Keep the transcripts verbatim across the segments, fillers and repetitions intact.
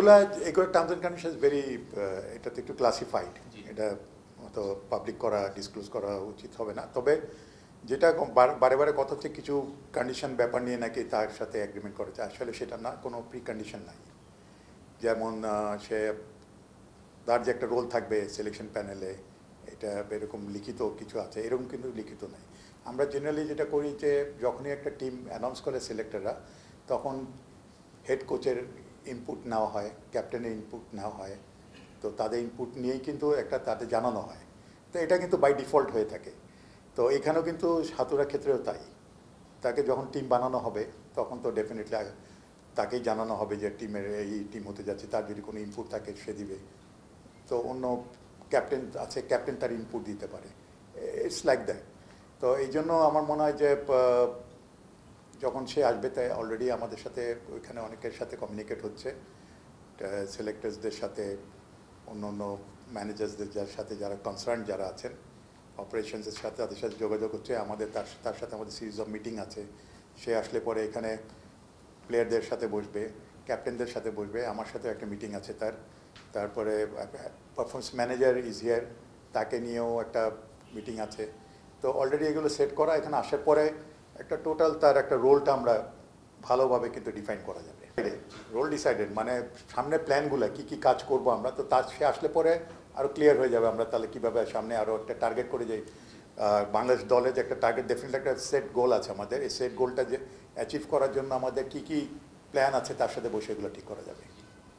এগুলা এগুলো terms and conditions very এটা তো একটু ক্লাসিফাইড, এটা তো পাবলিক করা ডিসক্লোজ করা উচিত হবে না। তবে যেটা বারে বারে কথা হচ্ছে কিছু কন্ডিশন ব্যাপার নিয়ে নাকি তার সাথে এগ্রিমেন্ট করেছে, আসলে সেটা না, কোনো প্রি কন্ডিশন নাই। যেমন সে তার যে একটা রোল থাকবে সিলেকশন প্যানেলে, এটা এরকম লিখিত কিছু আছে, এরকম কিন্তু লিখিত নাই। আমরা জেনারেলি যেটা করি যে যখনই একটা টিম অ্যানাউন্স করে সিলেক্টররা, তখন হেড কোচের ইনপুট নেওয়া হয়, ক্যাপ্টেনের ইনপুট নেওয়া হয়, তো তাদের ইনপুট নিয়েই কিন্তু একটা তাদের জানানো হয়। তো এটা কিন্তু বাই ডিফল্ট হয়ে থাকে। তো এখানেও কিন্তু সাঁতোরার ক্ষেত্রেও তাই, তাকে যখন টিম বানানো হবে তখন তো ডেফিনেটলি তাকেই জানানো হবে যে টিমের এই টিম হতে যাচ্ছে, তার যদি কোনো ইনপুট থাকে সে দিবে। তো অন্য ক্যাপ্টেন আছে, ক্যাপ্টেন তার ইনপুট দিতে পারে, ইটস লাইক দ্যাট। তো এই জন্য আমার মনে হয় যে যখন সে আসবে তাই অলরেডি আমাদের সাথে ওইখানে অনেকের সাথে কমিউনিকেট হচ্ছে, সিলেক্টার্সদের সাথে, অন্য অন্য ম্যানেজার্সদের যার সাথে যারা কনসার্ন যারা আছেন অপারেশনসের সাথে, তাদের সাথে যোগাযোগ হচ্ছে। আমাদের তার তার সাথে আমাদের সিরিজ অফ মিটিং আছে। সে আসলে পরে এখানে প্লেয়ারদের সাথে বসবে, ক্যাপ্টেনদের সাথে বসবে, আমার সাথে একটা মিটিং আছে তার। তারপরে পারফরমেন্স ম্যানেজার ইজ হিয়ার, তাকে নিয়েও একটা মিটিং আছে। তো অলরেডি এগুলো সেট করা, এখানে আসার পরে একটা টোটাল তার একটা রোলটা আমরা ভালোভাবে কিন্তু ডিফাইন করা যাবে। রোল ডিসাইডেড মানে সামনে প্ল্যানগুলো কী কী কাজ করব আমরা, তো তার সে আসলে পরে আরও ক্লিয়ার হয়ে যাবে আমরা তাহলে কীভাবে সামনে আরও একটা টার্গেট করে যাই। বাংলাদেশ দলে যে একটা টার্গেট, ডেফিনেটলি একটা সেট গোল আছে আমাদের, এই সেট গোলটা যে অ্যাচিভ করার জন্য আমাদের কী কী প্ল্যান আছে তার সাথে বসে এগুলো ঠিক করা যাবে।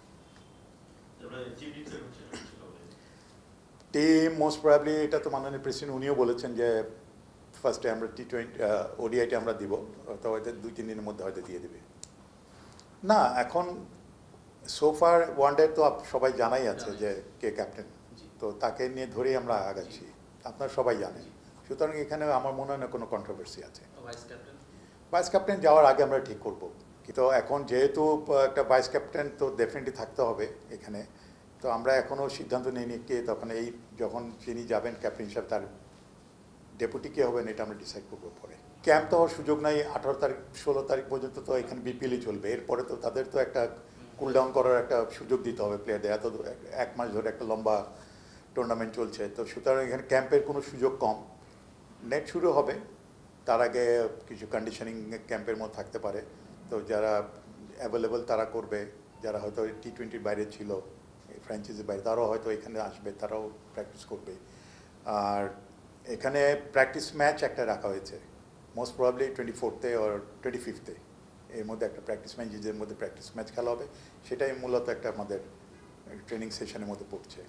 টিম মোস্ট প্রবাবলি এটা তো মাননীয় প্রেসিডেন্ট উনিও বলেছেন যে ফার্স্টে আমরা টি টোয়েন্টি ওডিআইটি আমরা দিব, তো হয়তো দুই তিন দিনের মধ্যে হয়তো দিয়ে দেবে। না এখন সোফার ওয়ানডে তো সবাই জানাই আছে যে কে ক্যাপ্টেন, তো তাকে নিয়ে ধরেই আমরা আগাচ্ছি, আপনারা সবাই জানেন। সুতরাং এখানে আমার মনে হয় না কোনো কন্ট্রোভার্সি আছে। ভাইস ক্যাপ্টেন যাওয়ার আগে আমরা ঠিক করব, কিন্তু এখন যেহেতু একটা ভাইস ক্যাপ্টেন তো ডেফিনেটলি থাকতে হবে এখানে, তো আমরা এখনও সিদ্ধান্ত নিইনি কে, তখন এই যখন যিনি যাবেন ক্যাপ্টেন হিসাবে তার ডেপুটি কে হবেন এটা আমরা ডিসাইড করবো পরে। ক্যাম্প তো হওয়ার সুযোগ নাই, আঠারো তারিখ ষোলো তারিখ পর্যন্ত তো এখানে বিপিএলই চলবে, এরপরে তো তাদের তো একটা কুল ডাউন করার একটা সুযোগ দিতে হবে প্লেয়ারদের, এত এক মাস ধরে একটা লম্বা টুর্নামেন্ট চলছে, তো সুতরাং এখানে ক্যাম্পের কোনো সুযোগ কম। নেট শুরু হবে, তার আগে কিছু কন্ডিশনিং ক্যাম্পের মধ্যে থাকতে পারে, তো যারা অ্যাভেলেবল তারা করবে, যারা হয়তো টি টোয়েন্টির বাইরে ছিল ফ্র্যাঞ্চাইজির বাইরে তারাও হয়তো এখানে আসবে, তারাও প্র্যাকটিস করবে। আর এখানে প্র্যাকটিস ম্যাচ একটা রাখা হয়েছে, মোস্ট প্রবাবলি টোয়েন্টি ফোর্থে ওর টোয়েন্টি ফিফথে, এর মধ্যে একটা প্র্যাকটিস ম্যাচ, নিজের মধ্যে প্র্যাকটিস ম্যাচ খেলা হবে, সেটাই মূলত একটা আমাদের ট্রেনিং সেশনের মধ্যে পড়ছে।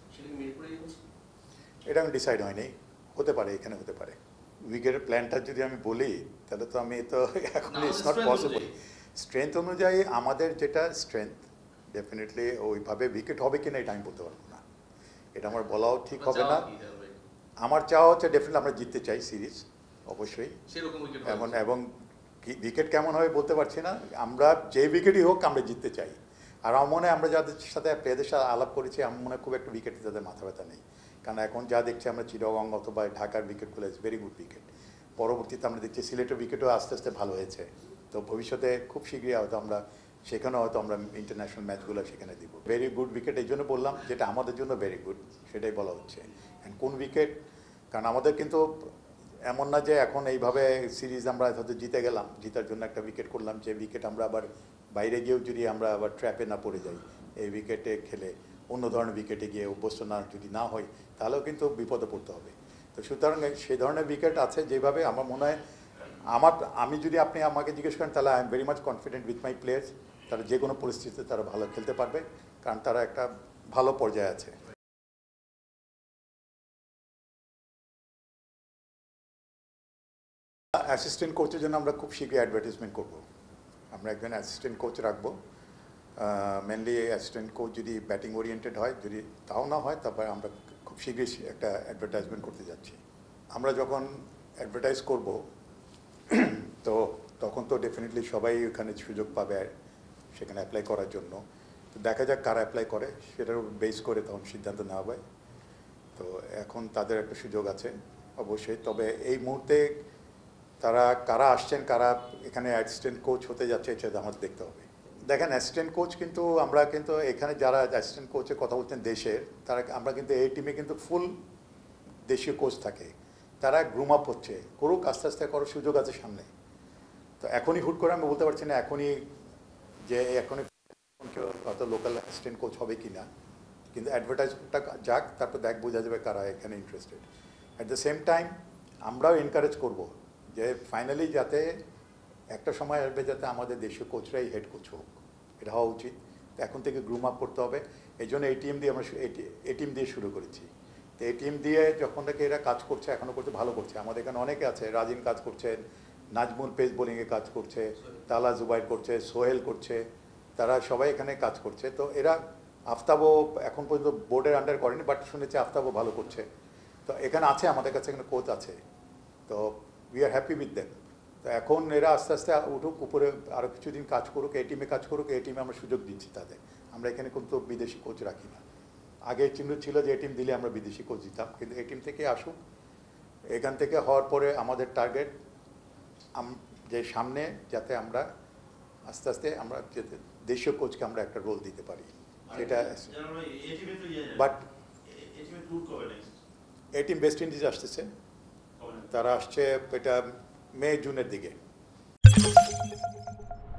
এটা আমি ডিসাইড হয়নি, হতে পারে এখানে হতে পারে। উইকেটের প্ল্যানটা যদি আমি বলি তাহলে তো আমি তো এখন ইটস নট পসিবল। স্ট্রেংথ অনুযায়ী আমাদের যেটা স্ট্রেংথ, ডেফিনেটলি ওইভাবে উইকেট হবে কিনা এটা আমি বলতে পারবো না, এটা আমার বলাও ঠিক হবে না। আমার চাওয়া হচ্ছে ডেফিনেটলি আমরা জিততে চাই সিরিজ অবশ্যই, এবং এবং উইকেট কেমন হবে বলতে পারছি না, আমরা যে উইকেটই হোক আমরা জিততে চাই। আর আমার মনে হয় আমরা যাদের সাথে প্লেয়ারদের সাথে আলাপ করেছি আমার মনে হয় খুব একটা উইকেটে তাদের মাথা ব্যথা নেই, কারণ এখন যা দেখছি আমরা চিটাগং অথবা ঢাকার উইকেটগুলো ইজ ভেরি গুড উইকেট। পরবর্তীতে আমরা দেখছি সিলেটের উইকেটও আস্তে আস্তে ভালো হয়েছে, তো ভবিষ্যতে খুব শীঘ্রই হয়তো আমরা সেখানেও হয়তো আমরা ইন্টারন্যাশনাল ম্যাচগুলো সেখানে দিব। ভেরি গুড উইকেট এই জন্য বললাম যেটা আমাদের জন্য ভেরি গুড, সেটাই বলা হচ্ছে। অ্যান্ড কোন উইকেট, কারণ আমাদের কিন্তু এমন না যে এখন এইভাবে সিরিজ আমরা হয়তো জিতে গেলাম, জিতার জন্য একটা উইকেট করলাম, যে উইকেট আমরা আবার বাইরে গিয়েও যদি আমরা আবার ট্র্যাপে না পড়ে যাই, এই উইকেটে খেলে অন্য ধরনের উইকেটে গিয়ে অভ্যস্ত না যদি না হয় তাহলেও কিন্তু বিপদে পড়তে হবে। তো সুতরাং সেই ধরনের উইকেট আছে যেভাবে আমার মনে হয়, আমার আমি যদি আপনি আমাকে জিজ্ঞেস করেন তাহলে I am very much confident with my players, তারা যে কোনো পরিস্থিতিতে তারা ভালো খেলতে পারবে, কারণ তারা একটা ভালো পর্যায়ে আছে। অ্যাসিস্ট্যান্ট কোচের জন্য আমরা খুব শীঘ্রই অ্যাডভার্টাইজমেন্ট করব, আমরা একজন অ্যাসিস্ট্যান্ট কোচ রাখবো, মেনলি অ্যাসিস্ট্যান্ট কোচ যদি ব্যাটিং ওরিয়েন্টেড হয়, যদি তাও না হয় তারপরে আমরা খুব শীঘ্রই একটা অ্যাডভার্টাইজমেন্ট করতে যাচ্ছি। আমরা যখন অ্যাডভার্টাইজ করব তো তখন তো ডেফিনেটলি সবাই ওখানে সুযোগ পাবে সেখানে অ্যাপ্লাই করার জন্য, তো দেখা যাক কারা অ্যাপ্লাই করে, সেটার উপর বেস করে তখন সিদ্ধান্ত নেওয়া হয়। তো এখন তাদের একটা সুযোগ আছে অবশ্যই, তবে এই মুহূর্তে তারা কারা আসছেন, কারা এখানে অ্যাসিস্ট্যান্ট কোচ হতে যাচ্ছে এটা আমাদের দেখতে হবে। দেখেন অ্যাসিস্ট্যান্ট কোচ কিন্তু আমরা কিন্তু এখানে যারা অ্যাসিস্ট্যান্ট কোচের কথা বলছেন দেশের তারা আমরা কিন্তু এই টিমে কিন্তু ফুল দেশীয় কোচ থাকে, তারা গ্রুম আপ হচ্ছে, করুক আস্তে আস্তে করার সুযোগ আছে সামনে। তো এখনই হুট করে আমি বলতে পারছি না এখনই যে এখনই হয়তো লোকাল অ্যাসিস্ট্যান্ট কোচ হবে কি না, কিন্তু অ্যাডভার্টাইজটা যাক, তারপর দেখ বোঝা যাবে কারা এখানে interested. At the same time আমরাও এনকারেজ করব যে ফাইনালি যাতে একটা সময় আসবে যাতে আমাদের দেশীয় কোচরাই হেড কোচ হোক, এটা হওয়া উচিত। তো এখন থেকে গ্রুম আপ করতে হবে, এই জন্য এই টিম দিয়ে আমরা এই টিম দিয়ে শুরু করেছি। তো এই টিম দিয়ে যখন থেকে এরা কাজ করছে, এখনও করতে ভালো করছে। আমাদের এখানে অনেকে আছে, রাজিন কাজ করছেন, নাজমুল পেস বোলিংয়ে কাজ করছে, তালা জুবাইর করছে, সোহেল করছে, তারা সবাই এখানে কাজ করছে। তো এরা আফতাবও এখন পর্যন্ত বোর্ডের আন্ডার করেনি, বাট শুনেছি আফতাবও ভালো করছে। তো এখানে আছে, আমাদের কাছে এখানে কোচ আছে, তো we are happy with them. তো এখন এরা আস্তে আস্তে উঠুক, উপরে আরও কিছুদিন কাজ করুক, এই টিমে কাজ করুক, এই টিমে আমরা সুযোগ দিচ্ছি তাদের। আমরা এখানে কিন্তু বিদেশি কোচ রাখি না। আগে চিহ্ন ছিল যে এই টিম দিলে আমরা বিদেশি কোচ দিতাম, কিন্তু এই টিম থেকে আসুক। এখান থেকে হওয়ার পরে আমাদের টার্গেট যে সামনে যাতে আমরা আস্তে আস্তে আমরা দেশীয় কোচকে আমরা একটা রোল দিতে পারি, সেটা। বাট এই টিম ওয়েস্ট ইন্ডিজ আসতেছে, তারা আসছে এটা মে জুনের দিকে।